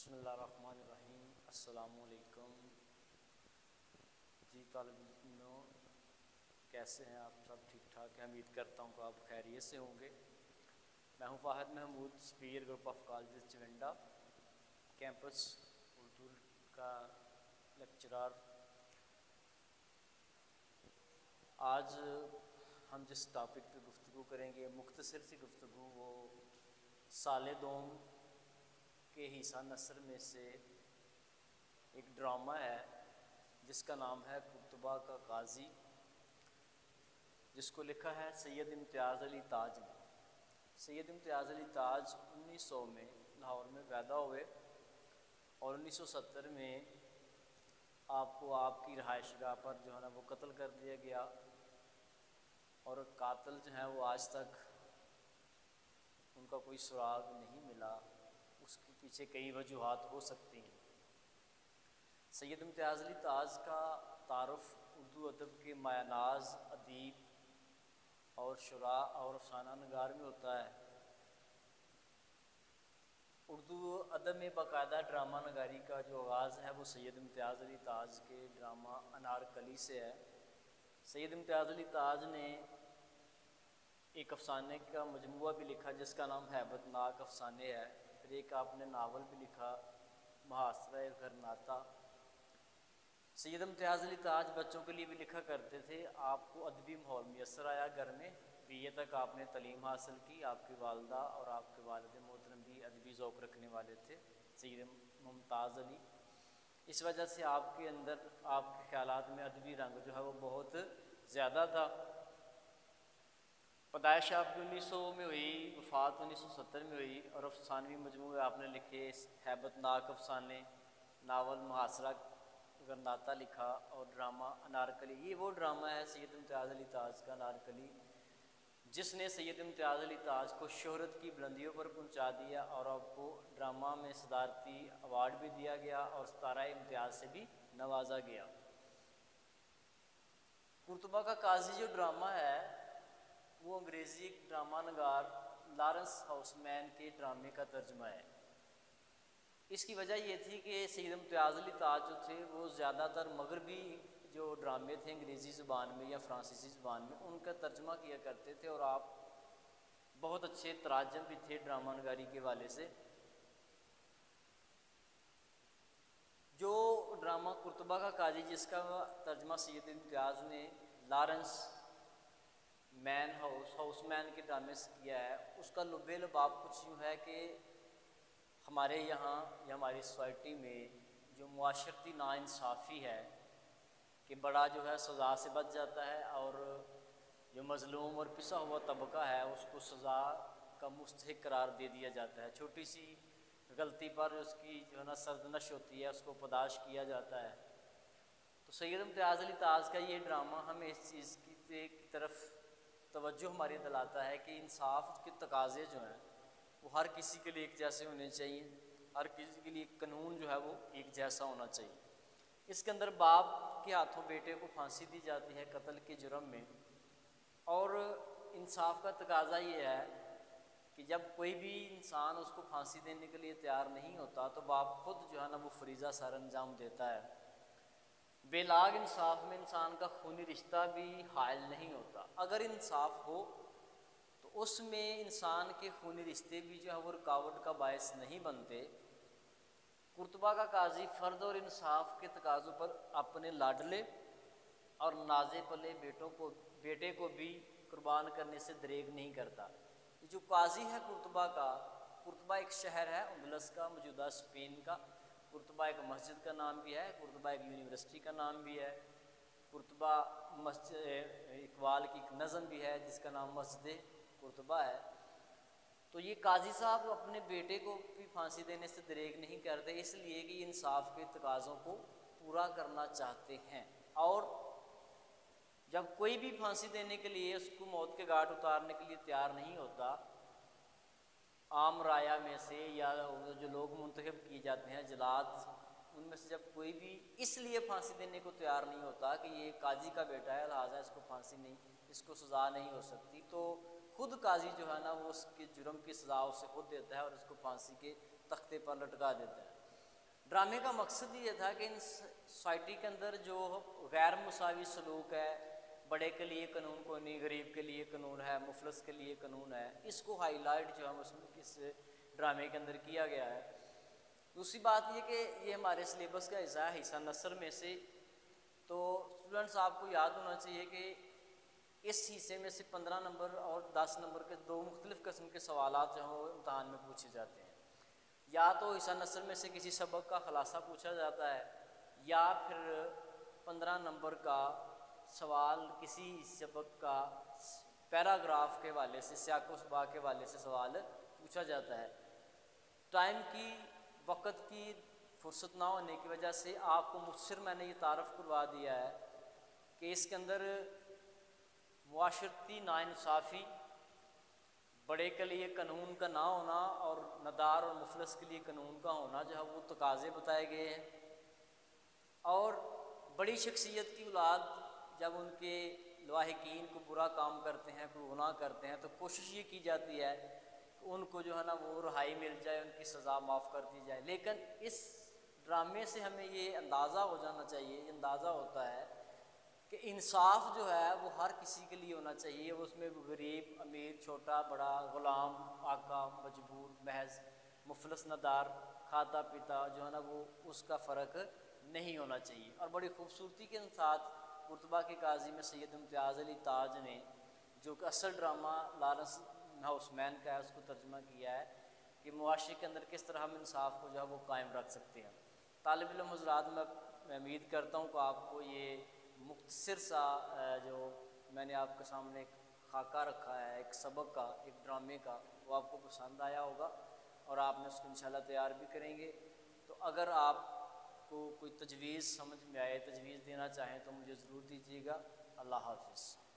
بسم اللہ الرحمن الرحیم۔ السلام علیکم جی طالب علموں، کیسے ہیں آپ؟ سب ٹھیک ٹھاک ہیں؟ امید کرتا ہوں کہ آپ خیریت سے ہوں گے۔ میں ہوں Fahad Mahmood, superior group of colleges Chawinda campus Urdu کا لیکچرار۔ آج ہم جس ٹاپک پہ گفتگو کریں گے، مختصر سی گفتگو، وہ سال دوم کے حصہ نثر میں سے ایک ڈرامہ ہے جس کا نام ہے قرطبہ کا قاضی، جس کو لکھا ہے سید امتیاز علی تاج نے۔ سید امتیاز علی تاج 1900 میں لاہور میں پیدا ہوئے اور 1970 میں آپ کو آپ کی رہائش گاہ پر جو ہے نا وہ قتل کر دیا گیا، اور قاتل جو ہیں وہ آج تک ان کا کوئی سراغ نہیں ملا۔ اس کے پیچھے کئی وجوہات ہو سکتی ہیں۔ سید امتیاز علی تاج کا تعارف اردو ادب کے مایہ ناز ادیب اور شعراء اور افسانہ نگار میں ہوتا ہے۔ اردو ادب میں باقاعدہ ڈرامہ نگاری کا جو آغاز ہے وہ سید امتیاز علی تاج کے ڈرامہ انارکلی سے ہے۔ سید امتیاز علی تاج نے ایک افسانے کا مجموعہ بھی لکھا جس کا نام ہیبت ناک افسانے ہے۔ پھر ایک آپ نے ناول بھی لکھا محاصرۂ غرناطہ۔ سید امتیاز علی تاج بچوں کے لیے بھی لکھا کرتے تھے۔ آپ کو ادبی ماحول میسر آیا گھر میں، BA تک آپ نے تعلیم حاصل کی۔ آپ کی والدہ اور آپ کے والد محترم بھی ادبی ذوق رکھنے والے تھے، سید ممتاز علی۔ اس وجہ سے آپ کے اندر، آپ کے خیالات میں ادبی رنگ جو ہے وہ بہت زیادہ تھا۔ پیدائش آپ کی 1900 میں ہوئی، وفات 1970 میں ہوئی، اور افسانوی مجموعے آپ نے لکھے ہیبت ناک افسانے، ناول محاصرہ غرناطہ لکھا، اور ڈرامہ انارکلی۔ یہ وہ ڈرامہ ہے سید امتیاز علی تاج کا انارکلی، جس نے سید امتیاز علی تاج کو شہرت کی بلندیوں پر پہنچا دیا، اور آپ کو ڈرامہ میں صدارتی ایوارڈ بھی دیا گیا اور ستارہ امتیاز سے بھی نوازا گیا۔ قرطبہ کا قاضی جو ڈرامہ ہے وہ انگریزی ڈرامہ نگار لارنس ہاؤس مین کے ڈرامے کا ترجمہ ہے۔ اس کی وجہ یہ تھی کہ سید امتیاز علی تاج جو تھے وہ زیادہ تر مغربی جو ڈرامے تھے انگریزی زبان میں یا فرانسیسی زبان میں، ان کا ترجمہ کیا کرتے تھے، اور آپ بہت اچھے تراجم بھی تھے ڈرامہ نگاری کے حوالے سے۔ جو ڈرامہ قرطبہ کا قاضی جس کا ترجمہ سید امتیاز نے لارنس ہاؤس مین کے ڈرامے سے کیا ہے، اس کا لب لباب کچھ یوں ہے کہ ہمارے یہاں یا ہماری سوسائٹی میں جو معاشرتی ناانصافی ہے کہ بڑا جو ہے سزا سے بچ جاتا ہے، اور جو مظلوم اور پسا ہوا طبقہ ہے اس کو سزا کا مستحق قرار دے دیا جاتا ہے۔ چھوٹی سی غلطی پر اس کی جو ہے نا سرزنش ہوتی ہے، اس کو پاداش کیا جاتا ہے۔ تو سید امتیاز علی تاج کا یہ ڈرامہ ہمیں اس چیز کی طرف توجہ ہماری دلاتا ہے کہ انصاف کے تقاضے جو ہیں وہ ہر کسی کے لیے ایک جیسے ہونے چاہیے، ہر کسی کے لیے قانون جو ہے وہ ایک جیسا ہونا چاہیے۔ اس کے اندر باپ کے ہاتھوں بیٹے کو پھانسی دی جاتی ہے قتل کے جرم میں، اور انصاف کا تقاضا یہ ہے کہ جب کوئی بھی انسان اس کو پھانسی دینے کے لیے تیار نہیں ہوتا تو باپ خود جو ہے نا وہ فریضہ سر انجام دیتا ہے۔ بے لاگ انصاف میں انسان کا خونی رشتہ بھی حائل نہیں ہوتا۔ اگر انصاف ہو تو اس میں انسان کے خونی رشتے بھی جو ہے وہ رکاوٹ کا باعث نہیں بنتے۔ قرطبہ کا قاضی فرد اور انصاف کے تقاضوں پر اپنے لاڈلے اور نازے پلے بیٹے کو بھی قربان کرنے سے دریغ نہیں کرتا۔ یہ جو قاضی ہے قرطبہ ایک شہر ہے اندلس کا، موجودہ اسپین کا۔ قرطبہ ایک مسجد کا نام بھی ہے، قرطبہ ایک یونیورسٹی کا نام بھی ہے، قرطبہ مسجد اقبال کی ایک نظم بھی ہے جس کا نام مسجد قرطبہ ہے۔ تو یہ قاضی صاحب اپنے بیٹے کو بھی پھانسی دینے سے دریغ نہیں کرتے، اس لیے کہ انصاف کے تقاضوں کو پورا کرنا چاہتے ہیں، اور جب کوئی بھی پھانسی دینے کے لیے اس کو موت کے گھاٹ اتارنے کے لیے تیار نہیں ہوتا، عام رعایا میں سے یا جو لوگ منتخب کیے جاتے ہیں جلاد، ان میں سے جب کوئی بھی اس لیے پھانسی دینے کو تیار نہیں ہوتا کہ یہ قاضی کا بیٹا ہے لہٰذا اس کو پھانسی نہیں، اس کو سزا نہیں ہو سکتی، تو خود قاضی جو ہے نا وہ اس کے جرم کی سزا اسے خود دیتا ہے اور اس کو پھانسی کے تختے پر لٹکا دیتا ہے۔ ڈرامے کا مقصد یہ تھا کہ ان سوسائٹی کے اندر جو غیر مساوی سلوک ہے، بڑے کے لیے قانون کوئی نہیں، غریب کے لیے قانون ہے، مفلس کے لیے قانون ہے، اس کو ہائی لائٹ جو ہے اس ڈرامے کے اندر کیا گیا ہے۔ دوسری بات یہ کہ یہ ہمارے سلیبس کا حصہ ہے، حصہ نثر میں سے، تو اسٹوڈنٹس آپ کو یاد ہونا چاہیے کہ اس حصے میں سے 15 نمبر اور 10 نمبر کے دو مختلف قسم کے سوالات جو ہیں وہ امتحان میں پوچھے جاتے ہیں۔ یا تو حصہ نثر میں سے کسی سبق کا خلاصہ پوچھا جاتا ہے، یا پھر 15 نمبر کا سوال کسی سبق کا پیراگراف کے حوالے سے، سیاق و سباق کے حوالے سے سوال پوچھا جاتا ہے۔ ٹائم کی، وقت کی فرصت نہ ہونے کی وجہ سے آپ کو مختصر میں نے یہ تعارف کروا دیا ہے کہ اس کے اندر معاشرتی ناانصافی، بڑے کے لیے قانون کا نہ ہونا اور ندار اور مفلس کے لیے قانون کا ہونا جو ہے وہ تقاضے بتائے گئے ہیں۔ اور بڑی شخصیت کی اولاد جب ان کے لاحقین کو برا کام کرتے ہیں، کوئی گناہ کرتے ہیں، تو کوشش یہ کی جاتی ہے کہ ان کو جو ہے نا وہ رہائی مل جائے، ان کی سزا معاف کر دی جائے۔ لیکن اس ڈرامے سے ہمیں یہ اندازہ ہو جانا چاہیے، یہ اندازہ ہوتا ہے کہ انصاف جو ہے وہ ہر کسی کے لیے ہونا چاہیے، وہ اس میں غریب امیر، چھوٹا بڑا، غلام آقا، مجبور محض، مفلس ندار، کھاتا پیتا جو ہے نا وہ اس کا فرق نہیں ہونا چاہیے۔ اور بڑی خوبصورتی کے ساتھ قرطبہ کے قاضی میں سید امتیاز علی تاج نے جو کہ اصل ڈرامہ لارنس ہاؤس مین کا ہے اس کو ترجمہ کیا ہے کہ معاشرے کے اندر کس طرح ہم انصاف کو جو ہے وہ قائم رکھ سکتے ہیں۔ طالب علم حضرات، میں امید کرتا ہوں کہ آپ کو یہ مختصر سا جو میں نے آپ کے سامنے ایک خاکہ رکھا ہے ایک سبق کا، ایک ڈرامے کا، وہ آپ کو پسند آیا ہوگا اور آپ نے اس کو انشاءاللہ تیار بھی کریں گے۔ تو اگر آپ کو کوئی تجویز سمجھ میں آئے، تجویز دینا چاہیں تو مجھے ضرور دیجیے گا۔ اللہ حافظ۔